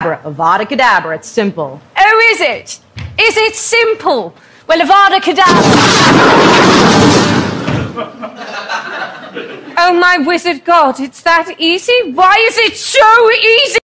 Kedavra. Avada Kedavra. It's simple. Oh, is it? Is it simple? Well, Avada Kedavra. Oh, my wizard god, it's that easy? Why is it so easy?